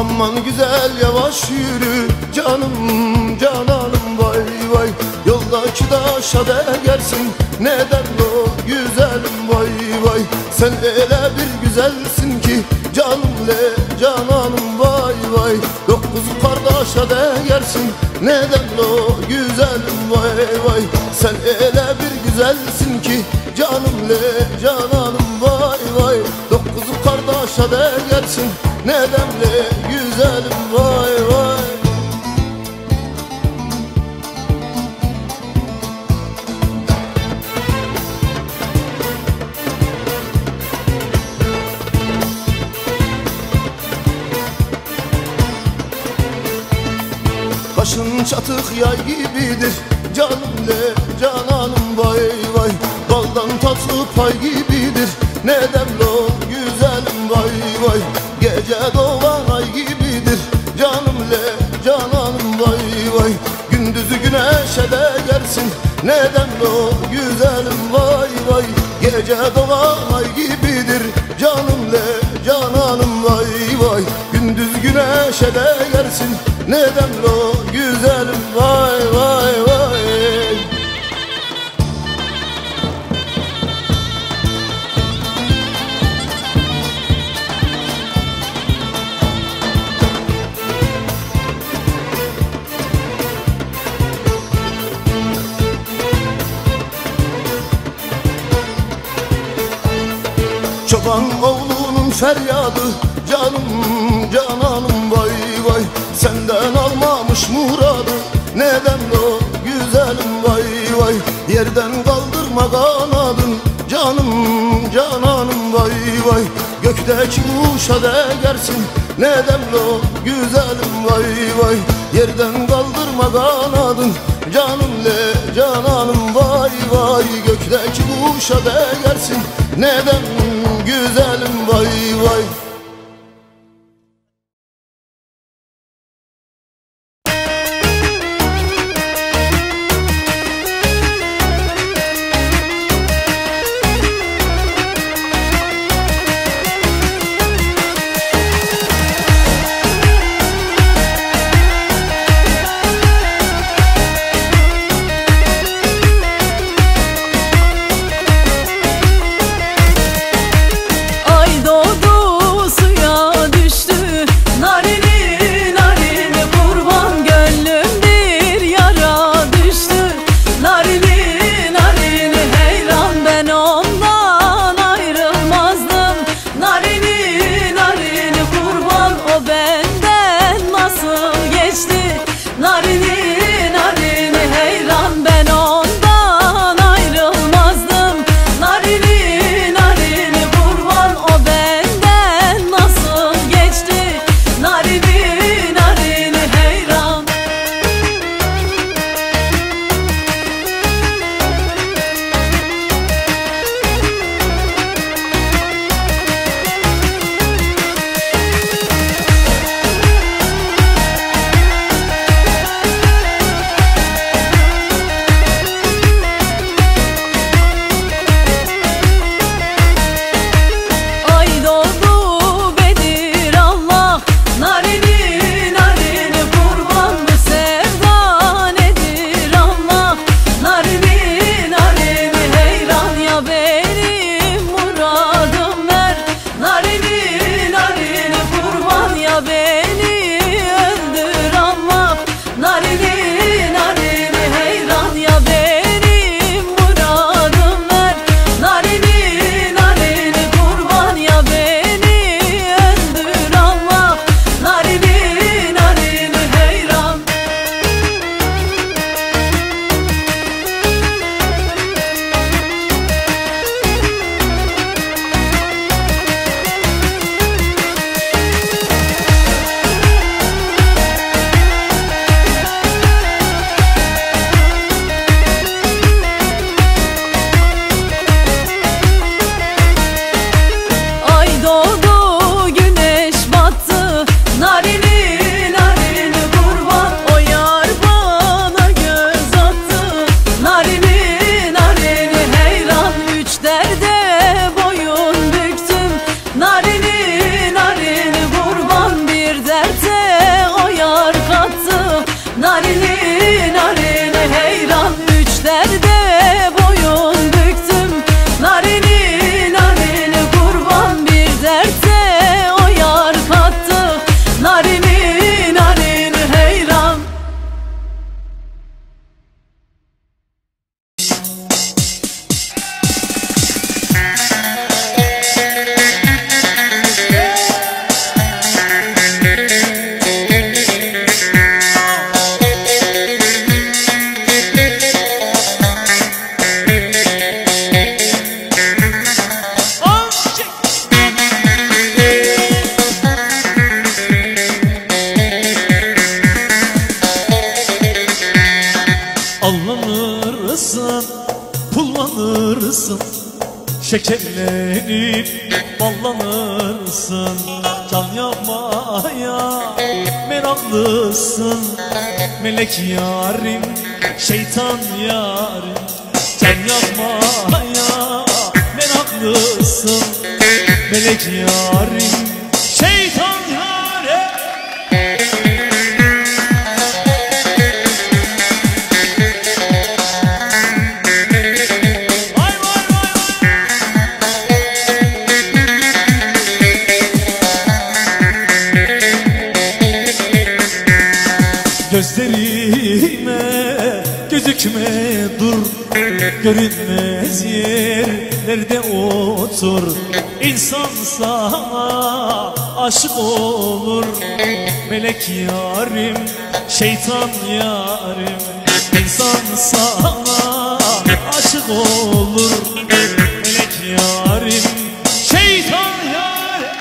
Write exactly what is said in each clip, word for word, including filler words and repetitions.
Aman güzel yavaş yürü canım cananım vay vay. Yoldaki taşa değersin neden o güzelim vay vay. Sen öyle bir güzelsin ki canım le cananım vay vay. Dokuz kardeşe değersin neden o güzelim vay vay. Sen öyle bir güzelsin ki canım le cananım vay vay. Dokuz kardeşe değersin neden le güzelim vay vay. Başın çatık yay gibidir canım le cananım vay vay. Baldan tatlı pay gibidir neden o güzelim vay vay. Gece doğan ay gibidir canım le cananım vay vay. Gündüzü güneşe değersin neden o güzelim vay vay. Gece doğan ay gibidir canım le cananım vay vay. Gündüz güneşe değersin neden o güzelim vay vay vay. Çoban oğlunun feryadı canım cananım vay vay. Senden almamış muradı neden o güzelim vay vay. Yerden kaldırma kanadın canım cananım vay vay. Gökteki kuşa değersin neden o güzelim vay vay. Yerden kaldırma kanadın canım le cananım vay vay. Gökteki kuşa değersin neden güzelim vay vay. Ay doğdu alırsın, şekerlenip ballanırsın. Can yapmaya meraklısın, melek yarim, şeytan yarim. Can yapmaya meraklısın, melek yarim, şeytan yarim. Vay vay vay vay. Gözlerime gözükme dur, görünmez yerlerde otur. İnsan sana aşık olur, melek yarim, şeytan yarim. İnsan sana aşık olur, melek yarim, şeytan yarim.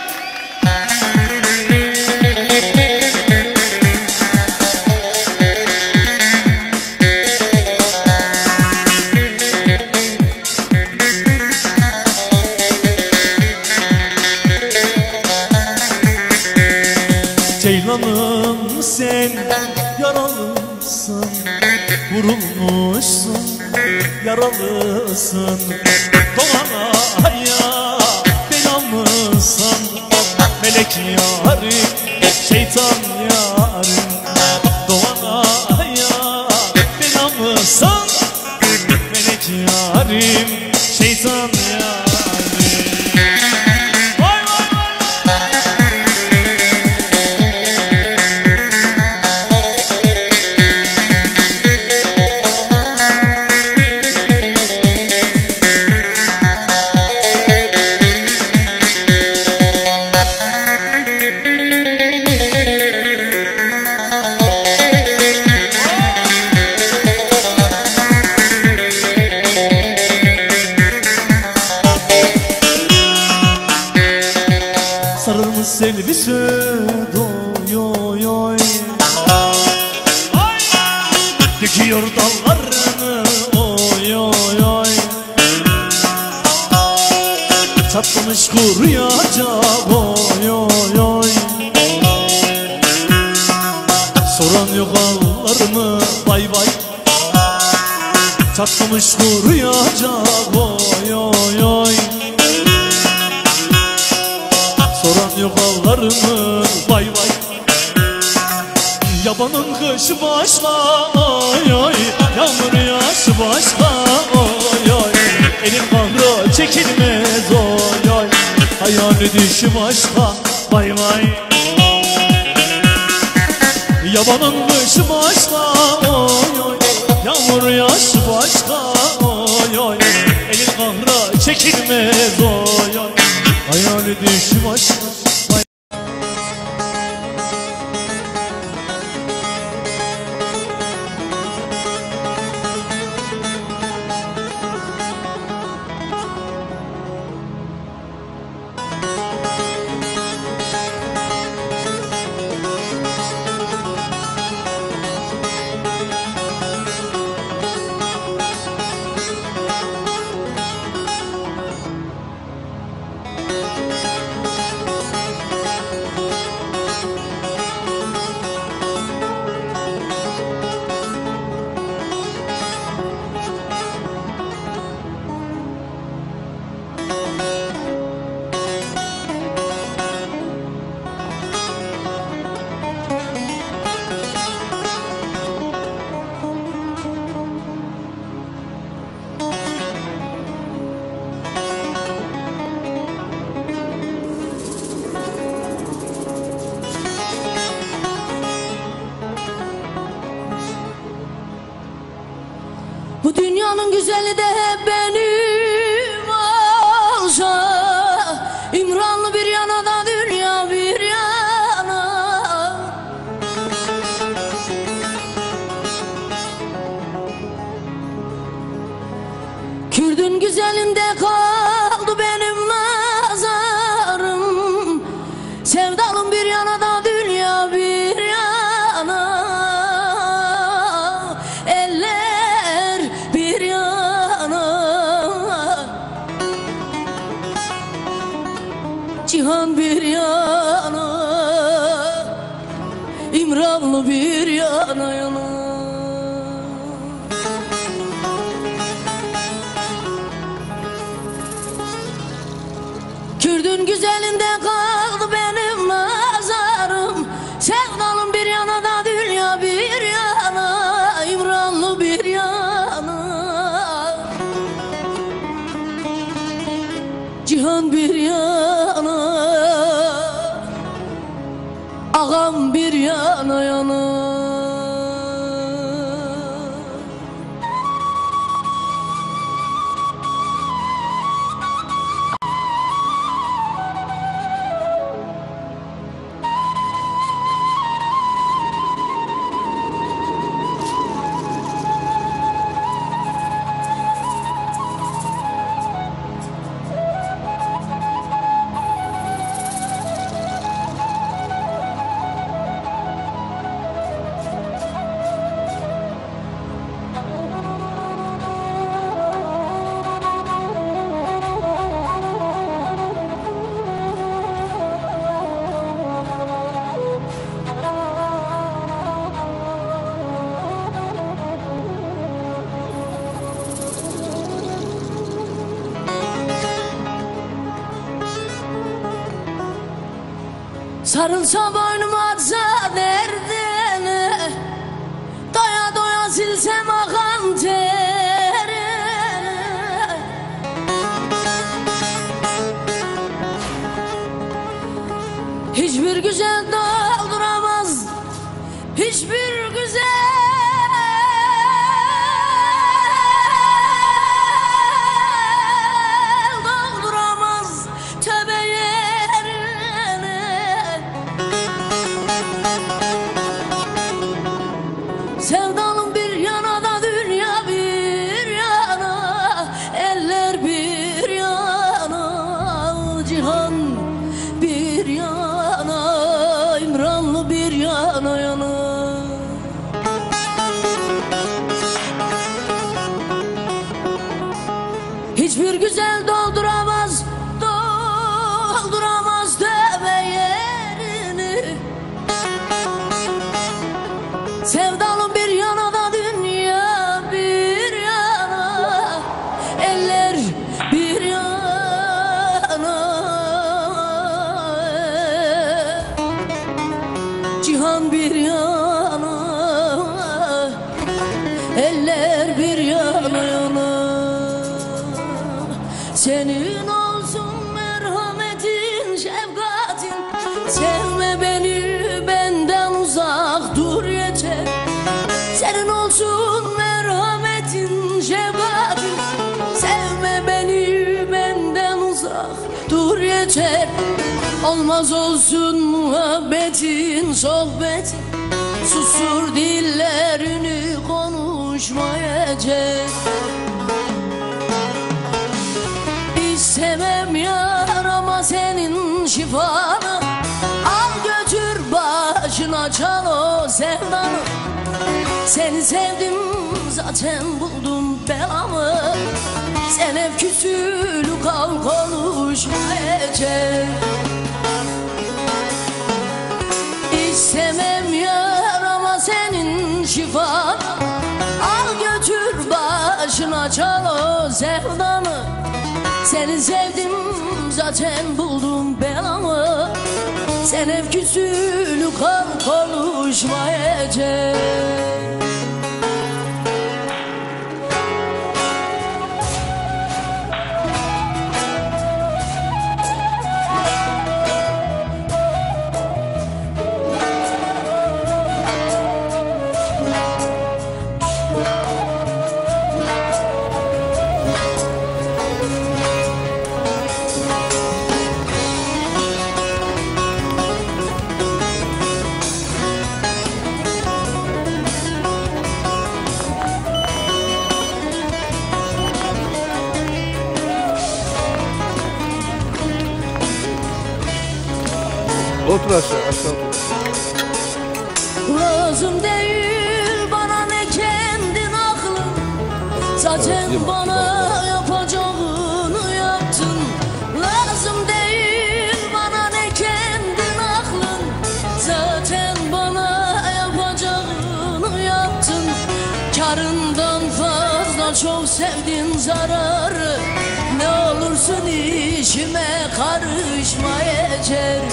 Ceylanım sen yaralısın, vurulmuşsun, yaralısın. Doğanaya belamısın, melek yarim, şeytan yarim. Doğanaya belamısın, melek yarim, şeytan yarim. Sarılmış selvisi doy oy, dikiyor dallarını oy oy oy. Çatlamış kuruyacak oy oy oy. Soran yok ağlarımı vay vay. Çatlamış kuruyacak oy oy oy. Soran yok ağlarımı vay vay. Yabanın kışı başka oy oy, yağmur yaşı başka oy oy. Elin kahrı çekilmez oy oy, hayali dişi başka vay vay. Yabanın kışı başka oy oy, yağmur yaşı başka oy oy. Elin kahrı çekilmez oy oy, hayali dişi başka. Bu dünyanın güzeli de hep benim olsa, İmranlı bir yana da dünya bir yana. Kürdün güzelinde kaldı benim nazarım, sevdalım bir yana da dünya bir yana. Eller bir yana, Cihan bir yana, İmranlı bir yana yana. Kürdün güzelinde kaldı benim nazarım. Sevdalım bir yana da dünya bir yana, İmranlı bir yana. Cihan bir yana, ağam bir yana yana. Sarılsa boynum atsa derdine, doya doya silsem akan terine. Hiçbir güzel dolduramaz, hiçbir güzel dolduramaz tövbe yerine. Sevdalım bir yana da dünya bir yana, eller bir yana, cihan bir yana, İmranlı bir yana yana. Hiçbir güzel dolduramaz, dolduramaz deve yerini. Sevdalım bir yana da dünya bir yana, eller bir yana, cihan bir yana, eller bir yana yana. Senin olsun merhametin, şefkatin, sevme beni benden uzak dur yeter. Senin olsun merhametin, şefkatin, sevme beni benden uzak dur yeter. Olmaz olsun muhabbetin, sohbetin, susur dillerini konuşmayacak. İstemem yar ama senin şifanı, al götür başına çal o sevdanı. Seni sevdim zaten buldum belamı, sen hep küsülü kal konuşmayacak. İstemem yar ama senin şifanı, al götür başına çal o sevdanı. Seni sevdim zaten buldum belamı, sen hep küsülü kal konuşmayacak. Otur aşağı, aşağı otur. Lazım değil bana ne kendin aklın, zaten evet, bana yapacağını yaptın. Lazım değil bana ne çok sevdin zararı. Ne olursun işime karışma yeter.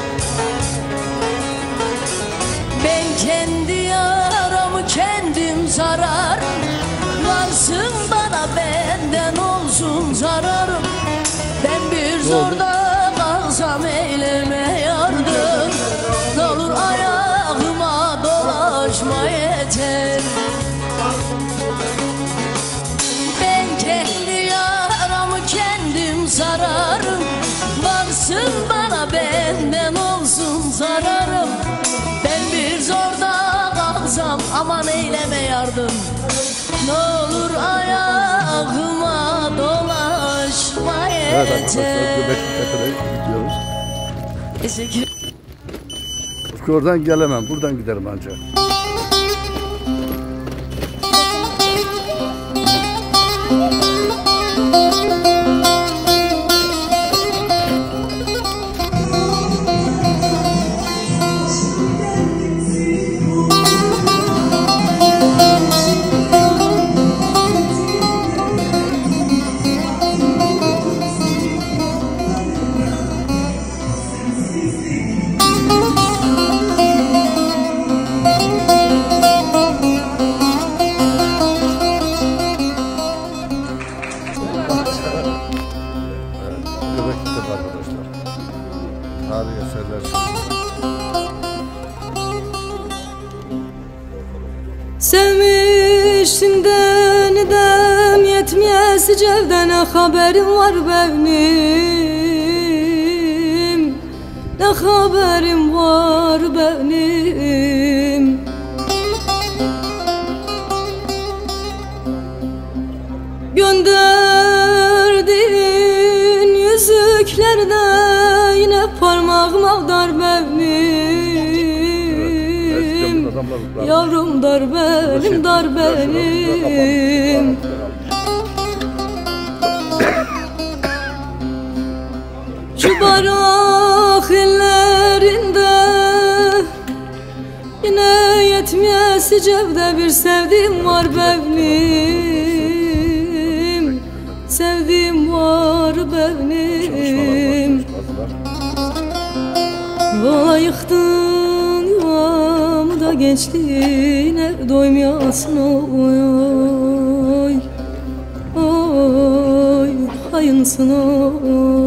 Ben kendi yaramı kendim sararım. Varsın bana benden olsun zararım. Ben bir zorda kalsam eyleme yardım. Ne olur ayağıma dolaşma yeter. Ben kendi yaramı kendim sararım. Varsın bana benden olsun zararım. Ben bir zorda kalsam aman eyleme yardım. Ne olur ayağıma dolaşma yeter. Evet arkadaşlar, Göbekli Tepe'ye gidiyoruz. Teşekkür. Oradan gelemem, buradan giderim ancak. Göbekli Tepe arkadaşlar. Tarihi eserler. Sevmiştim denidem yetmiyesi cevden, ne haberim var benim, ne haberim var benim. Gönderdiğin yüzüklerde yine parmağım dar benim. Yavrum dar benim, dar benim. Şu barak ellerinde yine yetmiyesi cevde bir sevdiğim var benim. Sevdiğim var benim. Vay yıktın yuvamı da gençliğine doymayasın oy oy. Oy hayınsın oy.